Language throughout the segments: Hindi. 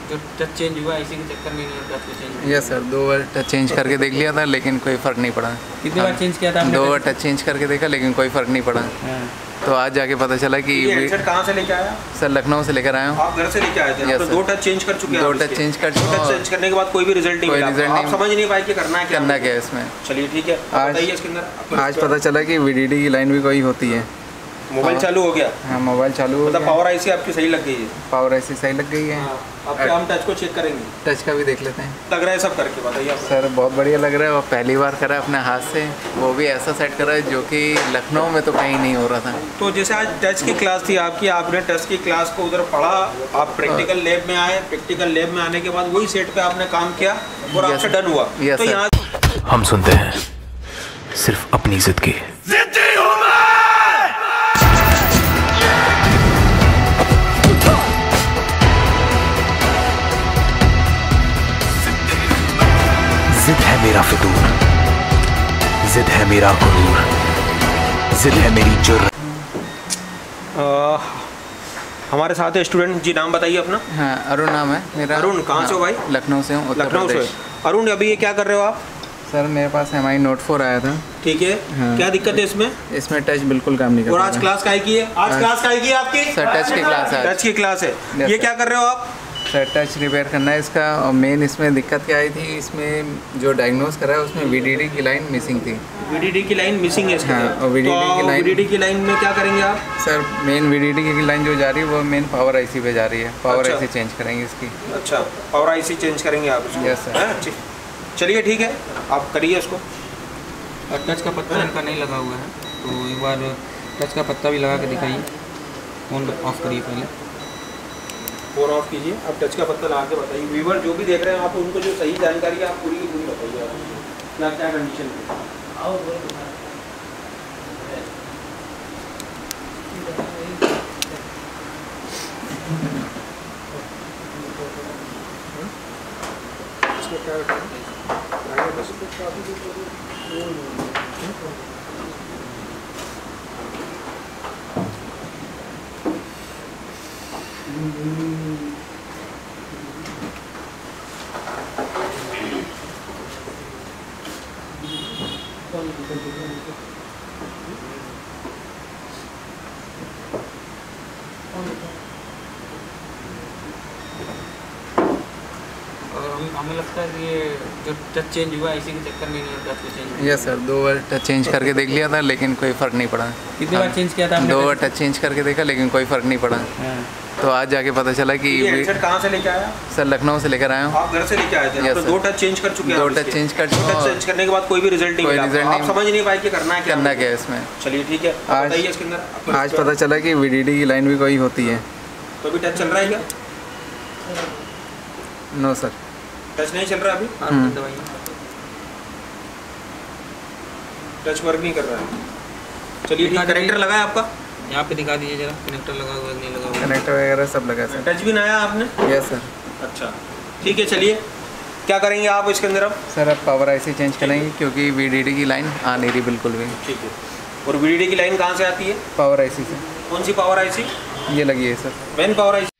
जो टच चेंज हुआ इसी के चक्कर में इन्होंने टच को चेंज। यस सर, 2 बार टच चेंज करके देख लिया था लेकिन कोई फ़र्क नहीं पड़ा। कितनी बार चेंज किया था आपने? 2 बार टच चेंज करके देखा लेकिन कोई फ़र्क नहीं पड़ा। तो आज जाके पता चला कि ये हेडसेट कहाँ से लेके आया? सर लखनऊ से लेकर आया हूँ। आप घर से लेके आए थे? यस, 2 टच चेंज कर चुके हैं? 2 टच चेंज कर चुके हैं। टच चेंज करने के बाद कोई भी रिजल्ट नहीं मिला? आप समझ नहीं पाए कि करना क्या है इसमें। चलिए ठीक है, बताइए इसके अंदर। आज पता चला कि VDD की लाइन भी कोई होती है। मोबाइल चालू हो गया? हाँ, मोबाइल चालू हो गया। पावर आईसी आपकी सही लग गई है? पावर आईसी सही लग गई है। अब हम टच को चेक करेंगे, टच का भी देख लेते हैं। लग रहा है सब करके, बताइए आप। सर बहुत बढ़िया लग रहा है, और पहली बार करा है अपने हाथ से, वो भी ऐसा सेट करा है जो कि लखनऊ में तो कहीं नहीं हो रहा था। तो जैसे आज टच की क्लास थी आपकी, आपने टच की क्लास को उधर पढ़ा, आप प्रैक्टिकल लैब में आए, प्रैक्टिकल लैब में आने के बाद वही सेट पे आपने काम किया और आपसे डन हुआ। तो यहाँ हम सुनते हैं सिर्फ अपनी जिद की। जिद है मेरा फितूर, जिद है मेरा गुरूर, जिद है मेरी जुर्रत। हमारे साथ है स्टूडेंट जी, नाम बताइए अपना। हाँ, अरुण नाम है मेरा। अरुण कहाँ से हो भाई? लखनऊ से हूँ, लखनऊ से। अरुण अभी ये क्या कर रहे हो आप? सर मेरे पास MI Note 4 आया था। ठीक है। हाँ। क्या दिक्कत है इसमें? इसमें टच बिल्कुल काम नहीं कर रहा। और आज क्लास काय की है? आज क्लास काय की है आपकी? सर टच की क्लास है। टच की क्लास है। ये क्या कर रहे हो आप? सर टच रिपेयर करना है इसका, और मेन इसमें दिक्कत क्या आई थी, इसमें जो डायग्नोस करा है उसमें VDD की लाइन मिसिंग थी। VDD की लाइन मिसिंग है इसमें? हाँ, और VDD की लाइन में क्या करेंगे आप? सर मेन VDD की लाइन जो जा रही है वो मेन पावर IC पे जा रही है। पावर IC चेंज करेंगे इसकी। अच्छा, पावर IC चेंज करेंगे आप इसको? Yes sir. चलिए ठीक है, आप करिए इसको। और टच का पत्ता इनका नहीं लगा हुआ है, तो एक बार टच का पत्ता भी लगा के दिखाइए। फोन ऑफ करिए पहले, फोन ऑफ कीजिए, आप टच का पत्ता लगा के बताइए। व्यूवर जो भी देख रहे हैं आप उनको जो सही जानकारी है आप पूरी की पूरी बताइए, क्या क्या कंडीशन है। हमें लगता है कि ये जो टच चेंज हुआ इसी के चक्कर में इन्होंने टच को चेंज। यस सर, 2 बार टच चेंज करके देख लिया था लेकिन कोई फ़र्क नहीं पड़ा। कितनी बार चेंज किया था आपने? 2 बार टच चेंज करके देखा लेकिन कोई फ़र्क नहीं पड़ा। तो आज जाके पता चला कि ये हेडसेट कहाँ से लेके आया? सर लखनऊ से लेकर आया हूँ। आप घर से लेके आए थे? 2 टच चेंज कर चुके हैं? 2 टच चेंज कर चुके हैं। टच चेंज करने के बाद कोई भी रिजल्ट नहीं मिला? आप समझ नहीं पाए कि करना क्या है इसमें। चलिए ठीक है, बताइए इसके अंदर। आज पता चला कि VDD की लाइन भी कोई होती है। तो अभी टच चल रहा है क्या? नो सर, टच नहीं चल रहा अभी। टच वर्क नहीं कर रहा है। चलिए ठीक है, कनेक्टर लगा है आपका? यहाँ पे दिखा दीजिए जरा, कनेक्टर लगा हुआ नहीं लगा हुआ? कनेक्टर वगैरह सब लगा सर। टच भी नया आपने? Yes sir. अच्छा ठीक है, चलिए क्या करेंगे आप इसके अंदर? अब सर अब पावर IC चेंज करेंगे क्योंकि VDD की लाइन आ नहीं रही बिल्कुल भी। ठीक है। और VDD की लाइन कहाँ से आती है? पावर IC से। कौन सी पावर IC? ये लगी है sir, main power IC।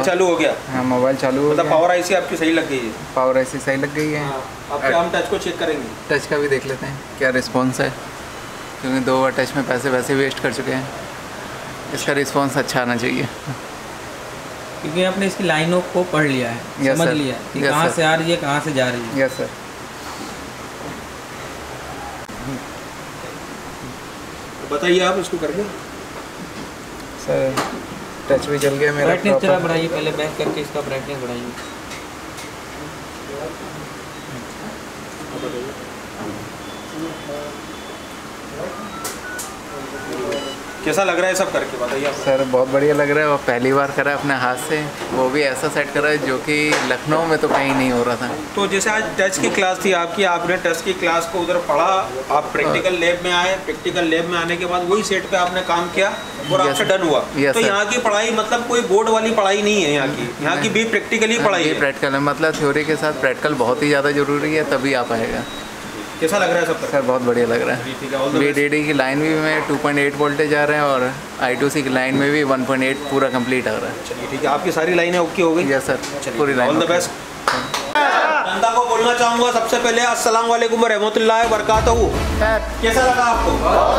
Mobile चालू हो गया? हाँ, मोबाइल चालू हो मतलब गया। पावर आईसी आपकी सही लग गई है? पावर आईसी सही लग गई है। अब क्या हम टच को चेक करेंगे? टच का भी देख लेते हैं क्या रिस्पॉन्स है, क्योंकि 2 बार टच में पैसे वैसे वेस्ट कर चुके हैं। इसका रिस्पॉन्स अच्छा आना चाहिए, क्योंकि आपने इसकी लाइनों को पढ़ लिया है, Yes, समझ sir. लिया है कि Yes, कहाँ sir. से आ रही है, कहाँ से जा रही है। Yes sir. बताइए आप इसको करके। सर टच भी चल गया मेरा। ब्राइटनेस जरा बढ़ाइए, पहले बैक करके इसका ब्राइटनेस बढ़ाइए। कैसा लग रहा है सब करके, बताइए आप। सर बहुत बढ़िया लग रहा है, और पहली बार करा अपने हाथ से, वो भी ऐसा सेट करा है जो कि लखनऊ में तो कहीं नहीं हो रहा था। तो जैसे आज टच की क्लास थी आपकी, आपने टच की क्लास को उधर पढ़ा, आप प्रैक्टिकल लैब में आए, प्रैक्टिकल लैब में आने के बाद वही सेट पे आपने काम किया और आपसे डन हुआ। Yes, तो sir. यहाँ की पढ़ाई मतलब कोई बोर्ड वाली पढ़ाई नहीं है, यहाँ की भी प्रैक्टिकली पढ़ाई है। प्रैक्टिकल है, मतलब थ्योरी के साथ प्रैक्टिकल बहुत ही ज़्यादा ज़रूरी है, तभी आ पाएगा। कैसा लग रहा है सब? सर बहुत बढ़िया लग रहा है। ठीक है, all the best. VDD की लाइन भी में 2.8 वोल्टेज आ रहे हैं, और I2C की लाइन में भी 1.8 पूरा कंप्लीट आ रहा है। चलिए ठीक है, आपकी सारी लाइनें ओके हो गई? यस सर, पूरी लाइन। All the best. जनता को बोलना चाहूँगा सबसे पहले अस्सलाम वालेकुम रहमतुल्लाहि व बरकातहू। कैसा लगा आपको?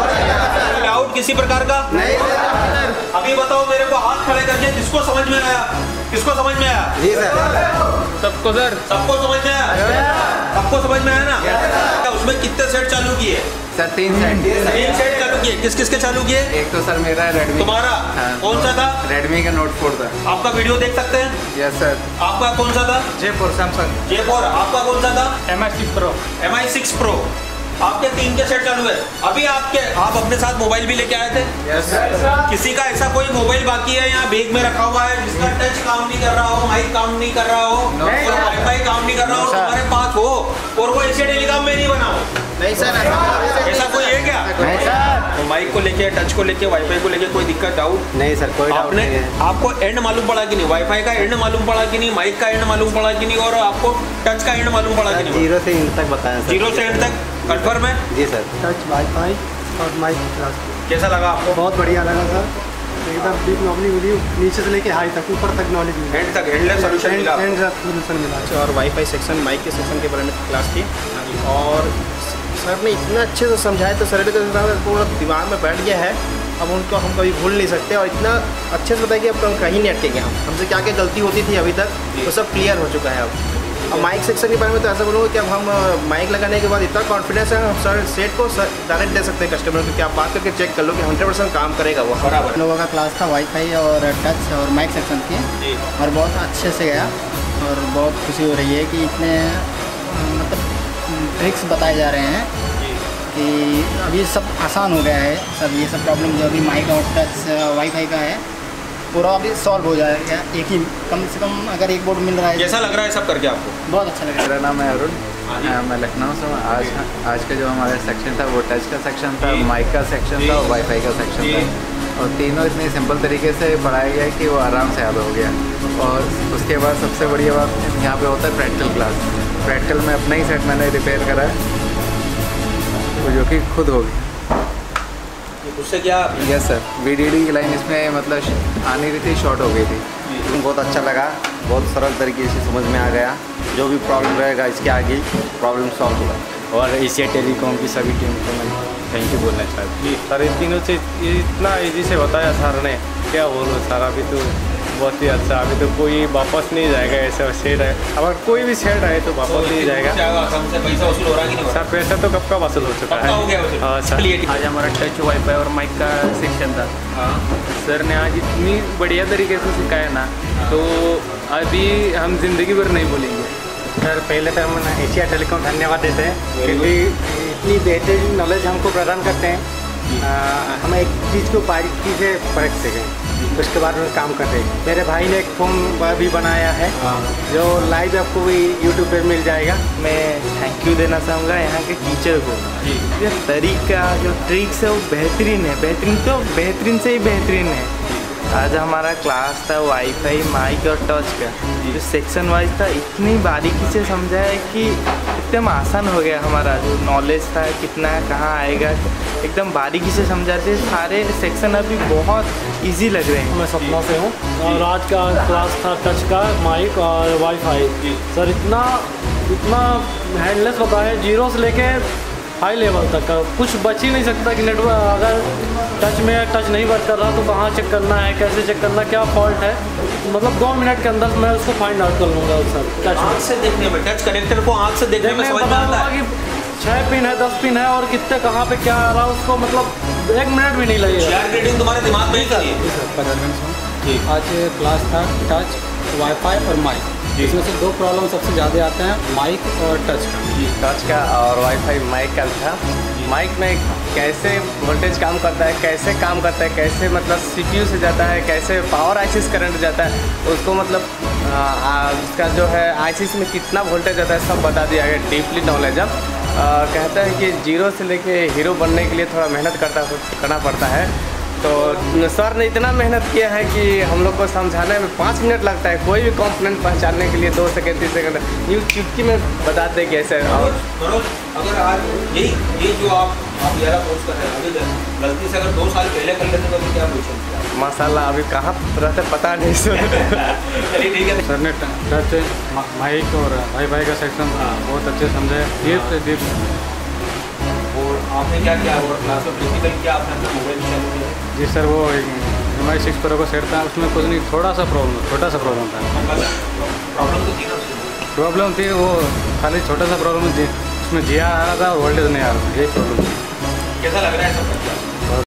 डाउट किसी प्रकार का नहीं? अभी बताओ मेरे को, हाथ खड़े करके जिसको समझ में आया। किसको समझ में आया? जी सर। सबको सर? सबको समझ में आया? सबको समझ में आया ना? उसमें कितने सेट चालू किए? Sir 3 set. 3 सेट चालू किए। किस किस के चालू किए? एक तो सर मेरा है Redmi। तुम्हारा? हाँ। कौन सा था? Redmi का Note 4 था। आपका वीडियो देख सकते हैं? Yes sir. आपका कौन सा था? J4 Samsung। J4। आपका कौन सा था? MI6 Pro। MI6 Pro। आपके 3 के सेट चालू है। अभी आप अपने साथ मोबाइल भी लेके आए थे? Yes sir. किसी का ऐसा कोई मोबाइल बाकी है यहाँ बैग में रखा हुआ है जिसका टच काम नहीं कर रहा हो, माइक काम नहीं कर रहा हो, और वाईफाई काम नहीं कर रहा हो, तुम्हारे पास हो और वो ऐसे टेलीकॉम में नहीं बना हो? नहीं सर, ऐसा कोई है क्या? नहीं सर। तो माइक को लेके, टच को लेके, वाईफाई को लेके कोई दिक्कत, डाउट? नहीं सर, कोई डाउट आपने नहीं है। आपको एंड मालूम पड़ा कि नहीं? वाईफाई का एंड मालूम पड़ा कि नहीं? माइक का एंड मालूम पड़ा कि नहीं? और आपको टच का एंड मालूम पड़ा कि नहीं? 0 से एंड तक बताया सर। 0 से एंड तक कंफर्म है? जी सर। टच वाईफाई और माइक क्लास कैसा लगा आपको? बहुत बढ़िया लगा सर, एकदम डीप नॉलेज मिली, नीचे से लेके हाई तक, ऊपर तक नॉलेज मिली, एंड तक एंडलेस सोल्यूशन मिला। सोल्यूशन मिला। और वाईफाई सेक्शन, माइक के सेक्शन के बारे में क्लास थी, और सर ने इतना अच्छे से समझाया तो सर पूरा दिमाग में बैठ गया है। अब उनको हम कभी भूल नहीं सकते, और इतना अच्छे से बताया कि अब कहीं नहीं अटकेंगे हम। हमसे क्या क्या गलती होती थी अभी तक, वो सब क्लियर हो चुका है अब माइक सेक्शन के बारे में तो ऐसा बोलूँगा कि अब हम माइक लगाने के बाद इतना कॉन्फिडेंस है, हम सर सेट को डायरेक्ट दे सकते हैं कस्टमर को कि आप बात करके चेक कर लो कि 100% काम करेगा वो। बराबर। लोगों का क्लास था वाईफाई और टच और माइक सेक्शन की, और बहुत अच्छे से गया, और बहुत खुशी हो रही है कि इतने मतलब ट्रिक्स बताए जा रहे हैं कि अभी सब आसान हो गया है। सब ये सब प्रॉब्लम जो अभी माइक और टच वाईफाई का है, पूरा अभी सॉल्व हो जाएगा। एक ही कम से कम अगर एक बोर्ड मिल रहा है। कैसा लग रहा है सब करके आपको? बहुत अच्छा लग रहा है। मेरा नाम है अरुण, मैं लखनऊ से हूँ। आज का जो हमारा सेक्शन था वो टच का सेक्शन था, माइक का सेक्शन था और वाईफाई का सेक्शन था, और तीनों इतने सिंपल तरीके से पढ़ाया गया कि वो आराम से याद हो गया। और उसके बाद सबसे बढ़िया बात यहाँ पे होता है प्रैक्टिकल क्लास। प्रैक्टिकल में अपना ही सेट मैंने रिपेयर करा है, तो जो कि खुद हो गया। उससे क्या? यस सर, VDD की लाइन इसमें मतलब आनी रही थी, शॉर्ट हो गई थी। बहुत अच्छा लगा, बहुत सरल तरीके से समझ में आ गया। जो भी प्रॉब्लम रहेगा इसके आगे प्रॉब्लम सॉल्व होगा। और एशिया टेलीकॉम की सभी टीम को मैं थैंक यू बोलना चाहता हूँ सर। इन तीनों से इतना ईजी से बताया सर ने, क्या बोलो सर। अभी तो बहुत ही अच्छा, अभी तो कोई वापस नहीं जाएगा। ऐसा सेट है, अगर कोई भी सेट है तो वापस नहीं जाएगा। हमसे पैसा वसूल हो रहा है कि नहीं? सर पैसा तो कब का वसूल हो चुका है। हो गया वसूल? हाँ सर। आज हमारा टच वाईफाई और माइक का सेक्शन था। सर ने आज इतनी बढ़िया तरीके से सिखाया ना, तो अभी हम जिंदगी भर नहीं भूलेंगे। सर पहले तो हम एशिया टेलीकॉम धन्यवाद देते हैं, क्योंकि इतनी बेहतरीन नॉलेज हमको प्रदान करते हैं। हम एक चीज़ को बारीकी से परख सकें, उसके बाद में काम करते हैं। मेरे भाई ने एक फ़ोन भी बनाया है जो लाइव आपको भी यूट्यूब पर मिल जाएगा। मैं थैंक यू देना चाहूँगा यहाँ के टीचर को। ये तरीका जो ट्रिक्स है वो बेहतरीन है, बेहतरीन से ही बेहतरीन है। आज हमारा क्लास था वाईफाई, माइक और टच का, जो सेक्शन वाइज था, इतनी बारीकी से समझा है कि एकदम आसान हो गया हमारा जो नॉलेज था कितना है कहाँ आएगा, एकदम बारीकी से समझाते, सारे सेक्शन अभी बहुत इजी लग रहे हैं। मैं सपना से हूँ और आज का क्लास था टच का, माइक और वाईफाई। सर इतना हैंडलेस होता है, जीरो से लेके हाई लेवल तक का कुछ बच ही नहीं सकता कि नेटवर्क अगर टच में टच नहीं वर्क कर रहा तो कहाँ चेक करना है, कैसे चेक करना, क्या फॉल्ट है, मतलब 2 मिनट के अंदर मैं उसको फाइंड आउट कर लूँगा। सर टच आँख से देखने में, टच कनेक्टर को आँख से देखने में समझ में आता है कि 6 पिन है 10 पिन है और कितने कहाँ पे क्या आ रहा है उसको, मतलब 1 मिनट भी नहीं लगेगा। रीडिंग तुम्हारे दिमाग में ही करिए। आज क्लास था टच, वाईफाई और माइक। इसमें से 2 प्रॉब्लम सबसे ज़्यादा आते हैं, माइक और टच का। टच का और वाईफाई माइक का था। माइक में कैसे वोल्टेज काम करता है, कैसे काम करता है, कैसे मतलब सीपीयू से जाता है, कैसे पावर आईसीस करंट जाता है, उसको मतलब उसका जो है आईसीस में कितना वोल्टेज जाता है सब बता दिया गया, डीपली नॉलेज। अब कहता है कि जीरो से लेके हीरो बनने के लिए थोड़ा मेहनत करना पड़ता है। तो सर ने इतना मेहनत किया है कि हम लोग को समझाने में 5 मिनट लगता है, कोई भी कंपोनेंट पहचानने के लिए 2 सेकंड 3 सेकंड यूँ चुटकी में बताते कि ऐसे। और अगर आज यही जो आप यारा कोर्स कर रहे हैं, अभी गलती से अगर 2 साल पहले कर लेते तो अभी क्या पूछेंगे? माशाल्लाह अभी कहाँ रहते पता नहीं सर। चलिए ठीक है। सर ने टच, माइक और वाईफाई का सेक्शन बहुत अच्छे समझाया। और आपने क्या किया और क्लास में प्रिंसिपल क्या आपने अपना मोबाइल चालू किया? जी सर, वो MI 6 Pro को सेट था, उसमें कुछ नहीं, छोटा सा प्रॉब्लम था। प्रॉब्लम थी वो खाली छोटा सा प्रॉब्लम थी, उसमें GR आ रहा था, वोल्टेज नहीं आ रहा था, यही प्रॉब्लम थी। कैसा लग रहा है सब?